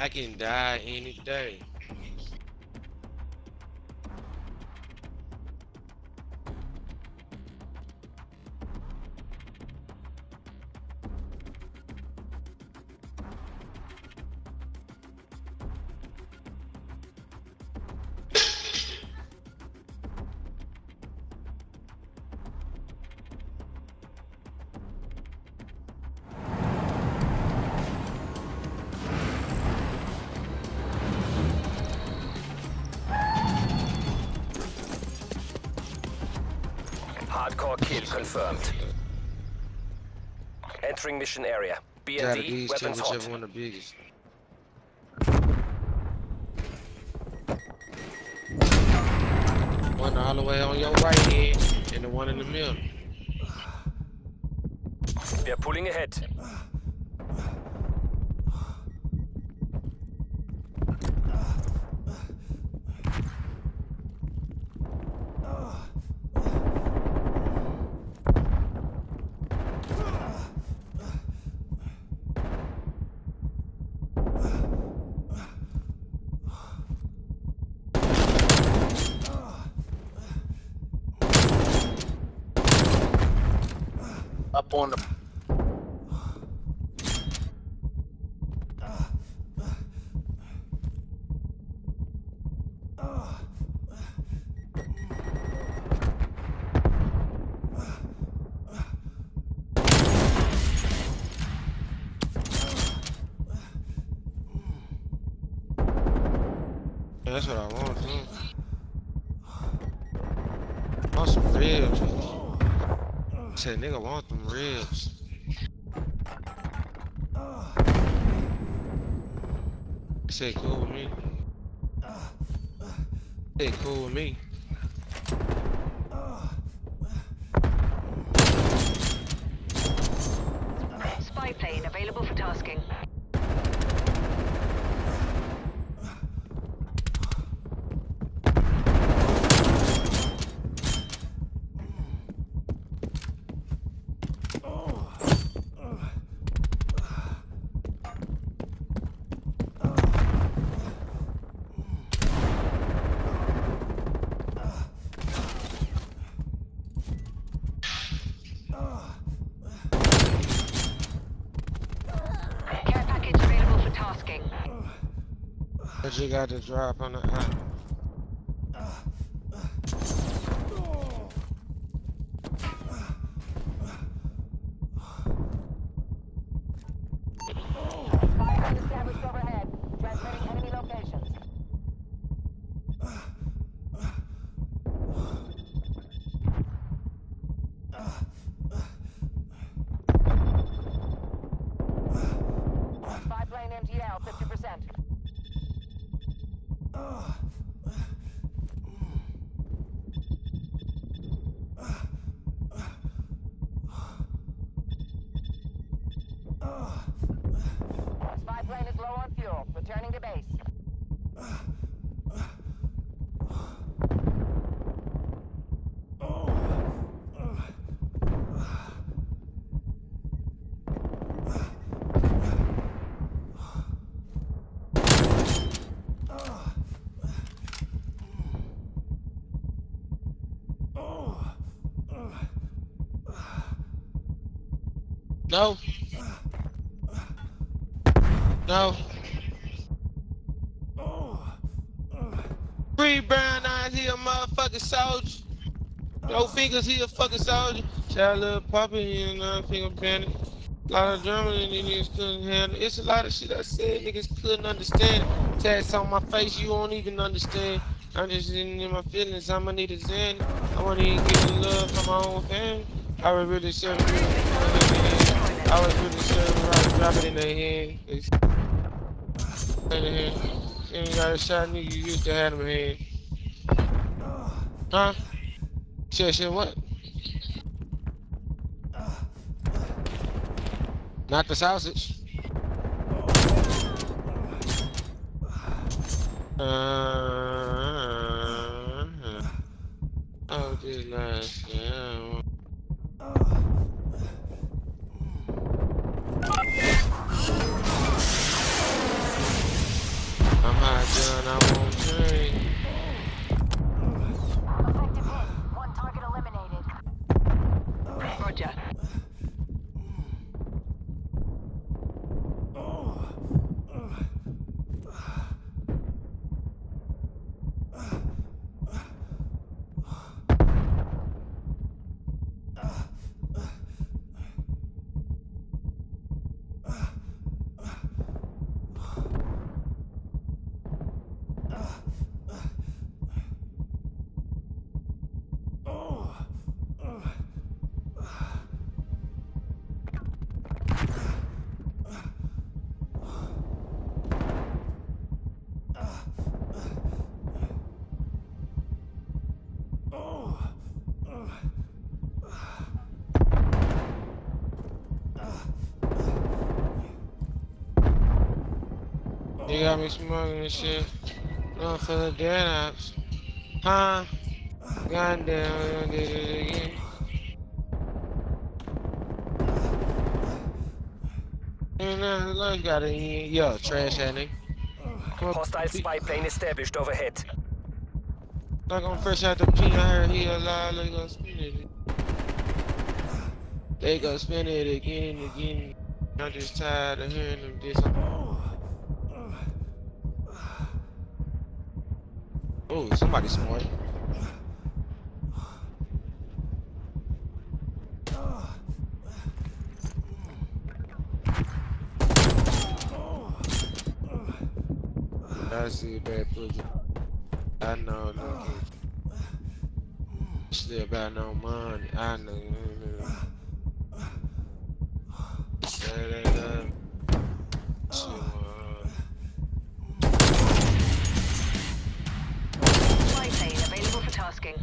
I can die any day. Hardcore kill confirmed. Entering mission area. B&D, weapons hot. Whichever one the biggest. One all the way on your right hand, and the one in the middle. We are pulling ahead. Up on the. That's what I want too. I want some ribs. I said, nigga, I want them ribs. He said, cool with me. He said, cool with me. Spy plane available for tasking. But you got to drop on the island. Spy established overhead. Transmitting enemy locations. Spy plane MTL 50%. Spy plane is low on fuel. Returning to base. No. No. Free brown eyes, he a motherfucking soldier. Yo fingers, he a fucking soldier. Child little puppy, you know, finger panic. A lot of drama and niggas couldn't handle. It's a lot of shit I said niggas couldn't understand. Tats on my face, you won't even understand. I'm just in my feelings, I'ma need a zen. I wanna even get in love from my own family. I was really sure I was really sure right, drop it in their hand. In the hand. You ain't got a shot, nigga, you used to have them in hand. Huh? Shit, what? Not the sausage. Oh, this last, yeah. You got me smoking and shit. No, for the dead apps. Huh? Goddamn, I did it again. And now the lunch got it in. Yo, trash that nigga. Hostile spy plane established overhead. Like I'm fresh out the pin, I heard he alive, they gon' spin it. They gon' spin it again and again. I'm just tired of hearing them diss. Oh, somebody smart. I see a bad pussy. I know, no. Still about no money. I know. Say that. Flight plane available for tasking.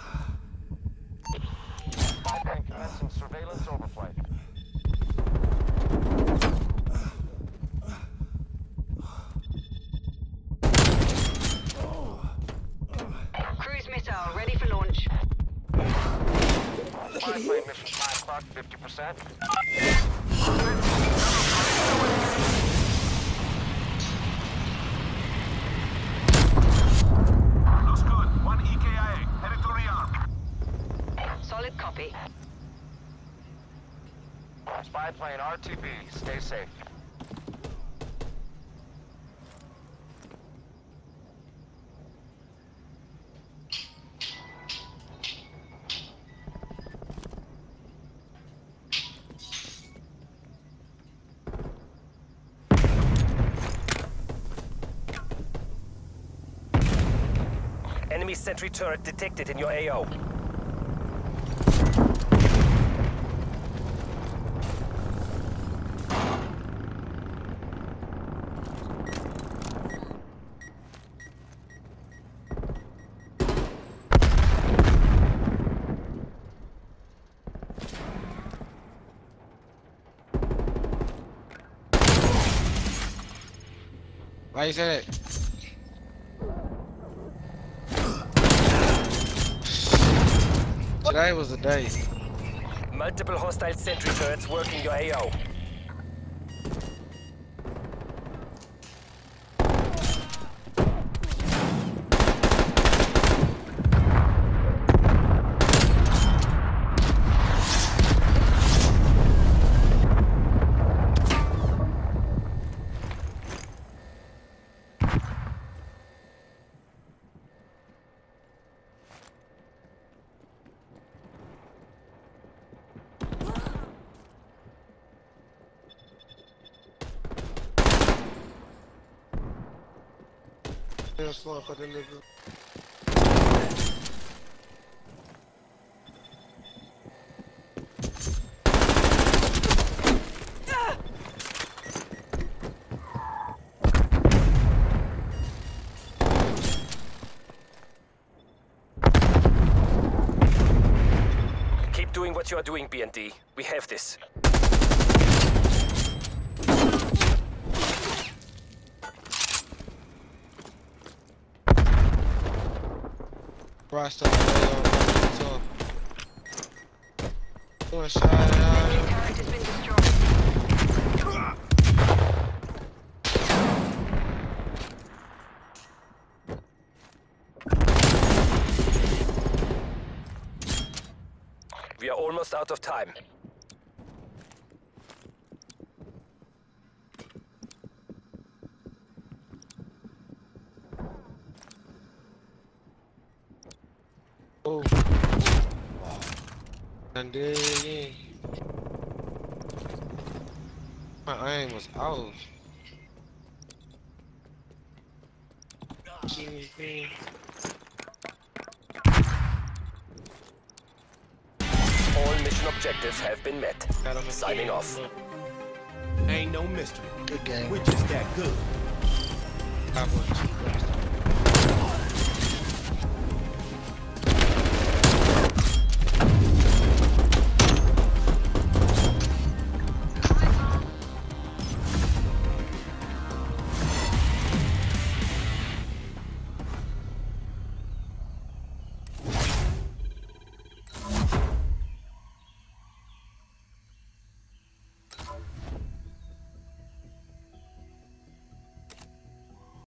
Spy plane commencing surveillance overflight. Cruise missile ready for launch. Spy plane mission 5 o'clock, 50%. Looks good. 1 EKIA. Headed to rearm. Solid copy. Spy plane RTB. Stay safe. Enemy sentry turret detected in your AO. Why you say that? Today was the day. Multiple hostile sentry turrets working your AO. That's one for the nigga. Keep doing what you are doing, BND. We have this. Rasta, doing shot out. Turret has been destroyed. We are almost out of time. Oh. And there again. My aim was off. All mission objectives have been met. Signing off. Ain't no mystery. Good game. We're just that good. I was